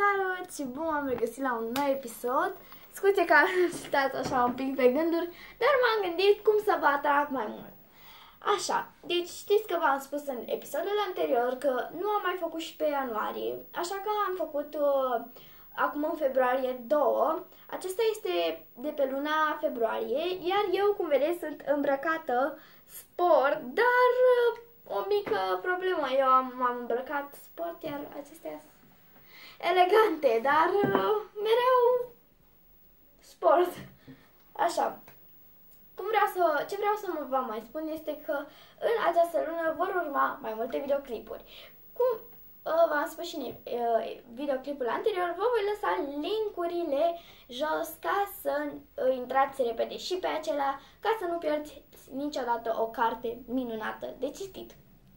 Salut și bun am regăsit la un nou episod. Scuze că am stat așa un pic pe gânduri, dar m-am gândit cum să vă atrag mai mult. Așa, deci știți că v-am spus în episodul anterior că nu am mai făcut și pe ianuarie, așa că am făcut acum în februarie 2. Acesta este de pe luna februarie, iar eu, cum vedeți, sunt îmbrăcată sport, dar o mică problemă, eu m-am îmbrăcat sport, iar acestea sunt elegante, dar mereu sport. Așa. Ce vreau să vă mai spun este că în această lună vor urma mai multe videoclipuri. Cum v-am spus și în videoclipul anterior, vă voi lăsa linkurile jos ca să intrați repede și pe acelea, ca să nu pierdeți niciodată o carte minunată de citit.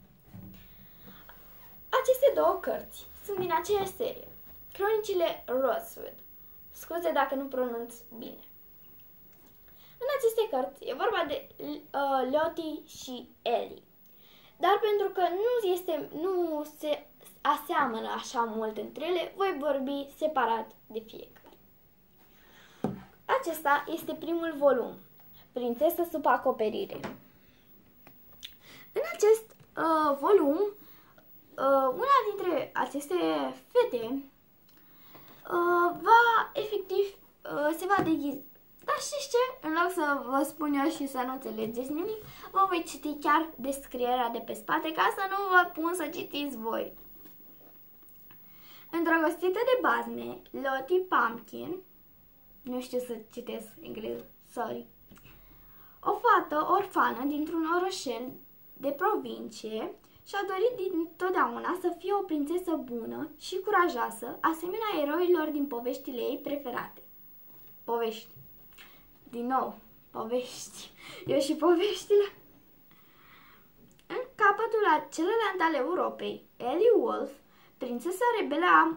Aceste două cărți sunt din aceeași serie, Cronicile Rosewood. Scuze dacă nu pronunț bine. În aceste cărți e vorba de Lottie și Ellie. Dar pentru că nu se aseamănă așa mult între ele, voi vorbi separat de fiecare. Acesta este primul volum, Prințesă sub acoperire. În acest volum, una dintre aceste fete se va deghiza. Dar știți ce? În loc să vă spun eu și să nu înțelegeți nimic, vă voi citi chiar descrierea de pe spate ca să nu vă pun să citiți voi. Îndrăgostită de bazme, Lottie Pumpkin, nu știu să citesc engleză, sorry, o fată orfană dintr-un orășel de provincie, și-a dorit dintotdeauna să fie o prințesă bună și curajoasă, asemenea eroilor din poveștile ei preferate. Povești. Din nou, povești. Eu și poveștile. În capătul celălalt al Europei, Ellie Wolf, prințesa rebelă a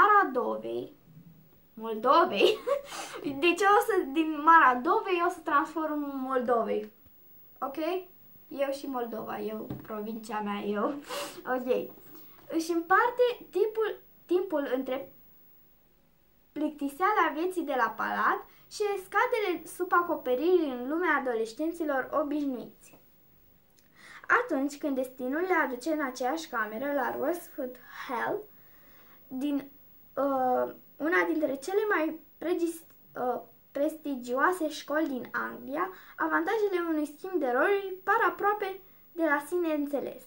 Moldovei. Deci din Maradovei o să transform în Moldovei. Ok? Eu și Moldova, provincia mea, Ok. Își împarte timpul între plictiseala vieții de la palat și escadele sub acoperire în lumea adolescenților obișnuiți. Atunci când destinul le aduce în aceeași cameră la Rosewood Hall, din una dintre cele mai prestigioase școli din Anglia, avantajele unui schimb de roluri par aproape de la sine înțeles.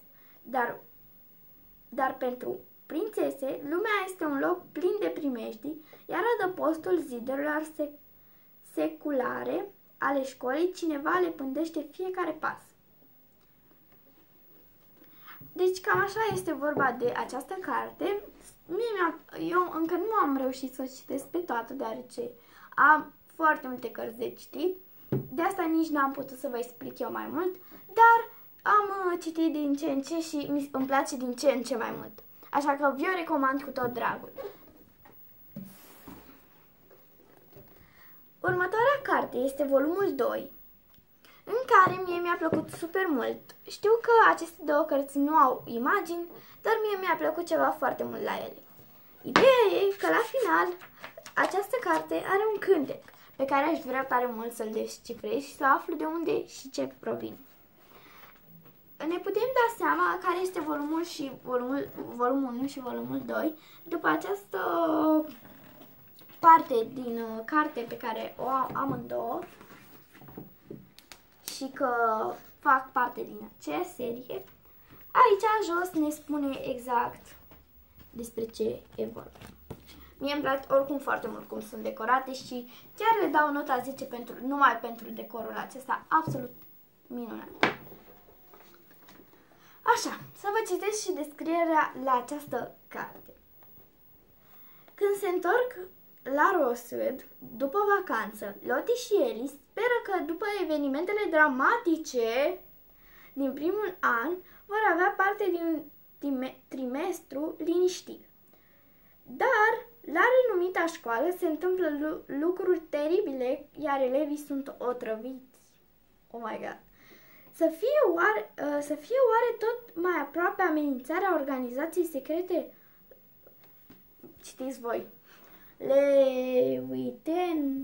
Dar pentru prințese, lumea este un loc plin de primejdii, iar adăpostul zidurilor seculare ale școlii cineva le pândește fiecare pas. Deci cam așa este vorba de această carte. Eu încă nu am reușit să o citesc pe toată, deoarece am foarte multe cărți de citit. De asta nici n-am putut să vă explic eu mai mult, dar am citit din ce în ce și îmi place din ce în ce mai mult. Așa că vi-o recomand cu tot dragul. Următoarea carte este volumul 2, în care mie mi-a plăcut super mult. Știu că aceste două cărți nu au imagini, dar mie mi-a plăcut ceva foarte mult la ele. Ideea e că la final această carte are un cântec pe care aș vrea tare mult să-l descifrez și să aflu de unde și ce provine. Ne putem da seama care este volumul 1 și volumul 2 după această parte din carte pe care o am amândouă și că fac parte din aceea serie. Aici jos ne spune exact despre ce e vorba. Mie îmi place oricum foarte mult cum sunt decorate și chiar le dau nota 10 numai pentru decorul acesta absolut minunat. Așa, să vă citesc și descrierea la această carte. Când se întorc la Rosewood, după vacanță, Lottie și Ellie speră că după evenimentele dramatice din primul an vor avea parte de un trimestru liniștit. Dar la renumita școală se întâmplă lucruri teribile, iar elevii sunt otrăviți. Oh my god! Să fie oare tot mai aproape amenințarea organizației secrete citiți voi. Lewiten,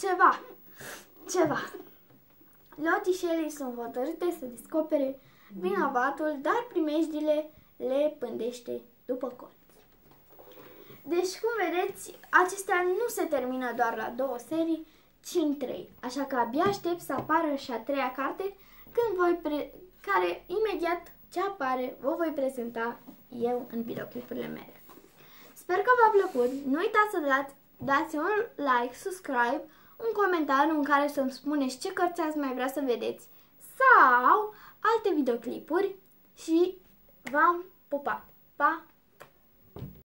ceva. Lottie și Ellie sunt hotărâte să descopere vinovatul, dar primejdile le pândește după colț. Deci, cum vedeți, acestea nu se termină doar la 2 serii, ci în 3. Așa că abia aștept să apară și a 3-a carte, care imediat ce apare vă voi prezenta eu în videoclipurile mele. Sper că v-a plăcut. Nu uitați să dați un like, subscribe, un comentariu în care să-mi spuneți ce cărți ați mai vrea să vedeți sau alte videoclipuri și v-am pupat. Pa!